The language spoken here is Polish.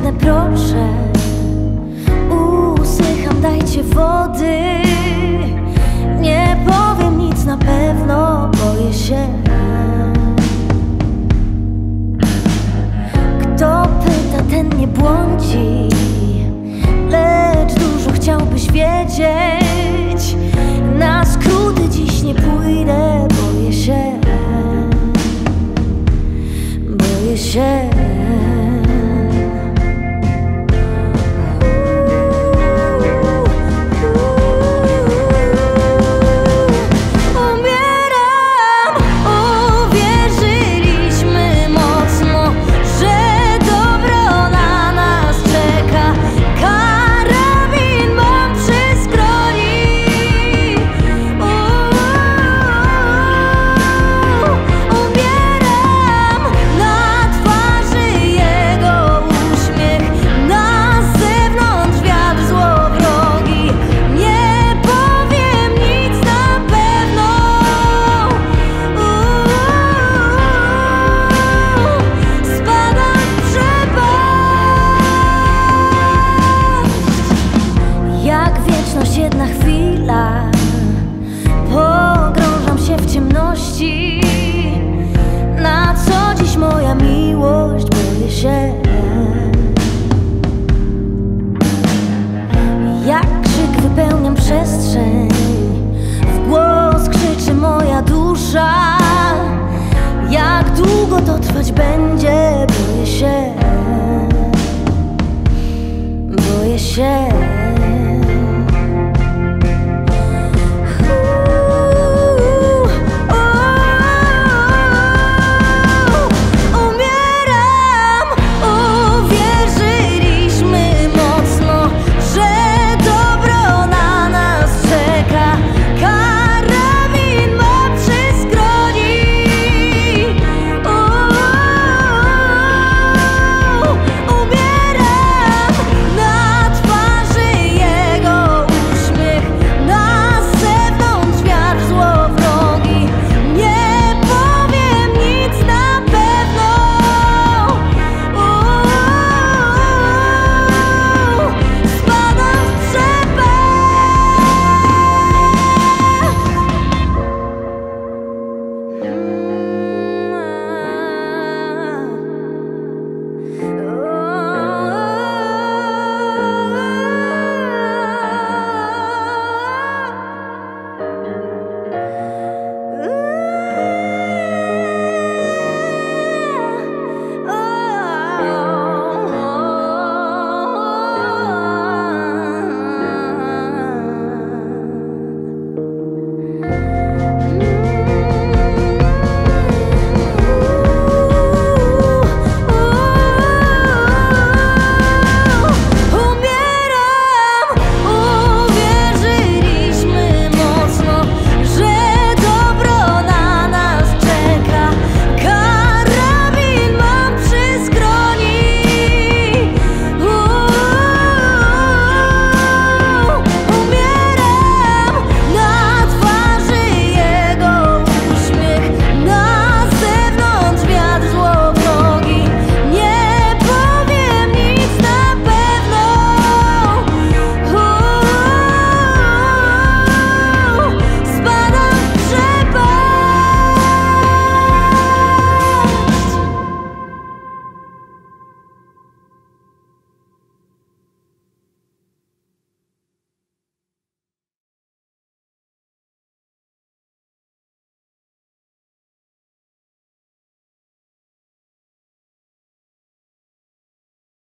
biegnę, proszę. Usycham, dajcie wody. Nie powiem nic na pewno, boję się. Kto pyta, ten nie błądzi, lecz dużo chciałbyś wiedzieć. Na skróty dziś nie pójdę, boję się. Boję się. Jedna chwila, pogrążam się w ciemności. Na co dziś moja miłość? Boję się. Jak krzyk wypełniam przestrzeń.